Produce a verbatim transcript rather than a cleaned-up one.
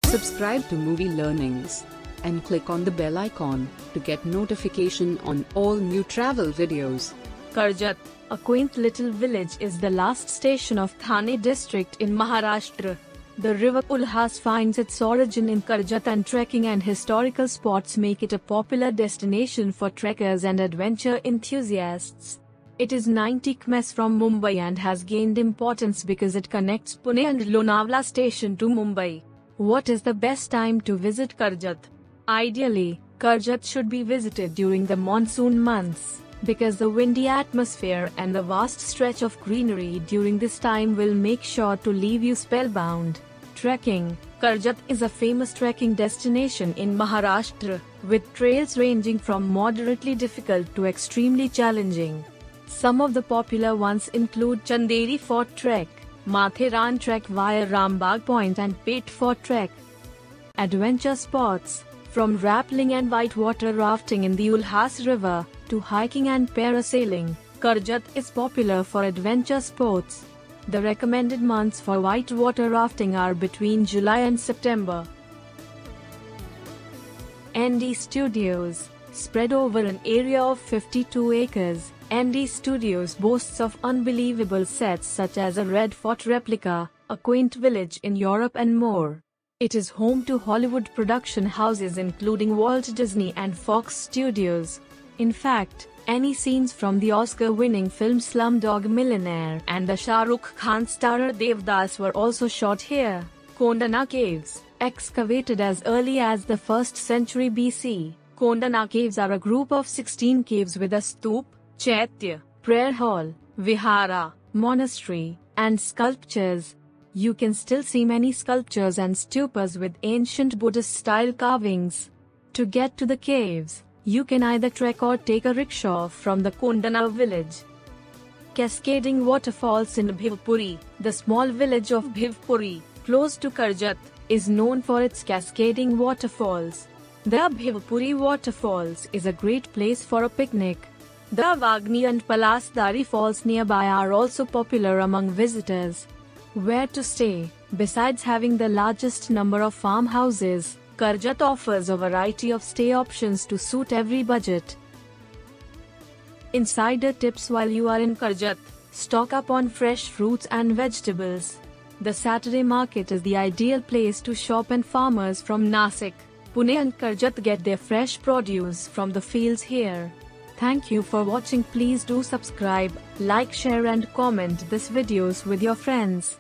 Subscribe to Movie Learnings and click on the bell icon to get notification on all new travel videos. Karjat, a quaint little village, is the last station of Thane district in Maharashtra. The river Ulhas finds its origin in Karjat, and trekking and historical spots make it a popular destination for trekkers and adventure enthusiasts. It is ninety kilometers from Mumbai and has gained importance because it connects Pune and Lonavala station to Mumbai. What is the best time to visit Karjat? Ideally, Karjat should be visited during the monsoon months, because the windy atmosphere and the vast stretch of greenery during this time will make sure to leave you spellbound. Trekking. Karjat is a famous trekking destination in Maharashtra, with trails ranging from moderately difficult to extremely challenging. Some of the popular ones include Chanderi Fort Trek, Matheran Trek via Rambagh Point, and Pet Fort Trek. Adventure spots. From rappelling and whitewater rafting in the Ulhas River, to hiking and parasailing, Karjat is popular for adventure sports. The recommended months for whitewater rafting are between July and September. N D Studios. Spread over an area of fifty-two acres, N D Studios boasts of unbelievable sets such as a Red Fort replica, a quaint village in Europe, and more. It is home to Hollywood production houses including Walt Disney and Fox Studios. In fact, any scenes from the Oscar-winning film Slumdog Millionaire and the Shah Rukh Khan starrer Devdas were also shot here. Kondana Caves. Excavated as early as the first century B C, Kondana Caves are a group of sixteen caves with a stoop, chaitya, prayer hall, vihara, monastery, and sculptures. You can still see many sculptures and stupas with ancient Buddhist-style carvings. To get to the caves, you can either trek or take a rickshaw from the Kondana village. Cascading Waterfalls in Bhivpuri. The small village of Bhivpuri, close to Karjat, is known for its cascading waterfalls. The Bhivpuri Waterfalls is a great place for a picnic. The Vagni and Palasdari Falls nearby are also popular among visitors. Where to stay? Besides having the largest number of farmhouses, Karjat offers a variety of stay options to suit every budget. Insider tips while you are in Karjat: stock up on fresh fruits and vegetables. The Saturday market is the ideal place to shop, and farmers from Nasik, Pune and Karjat get their fresh produce from the fields here. Thank you for watching. Please do subscribe, like, share and comment this videos with your friends.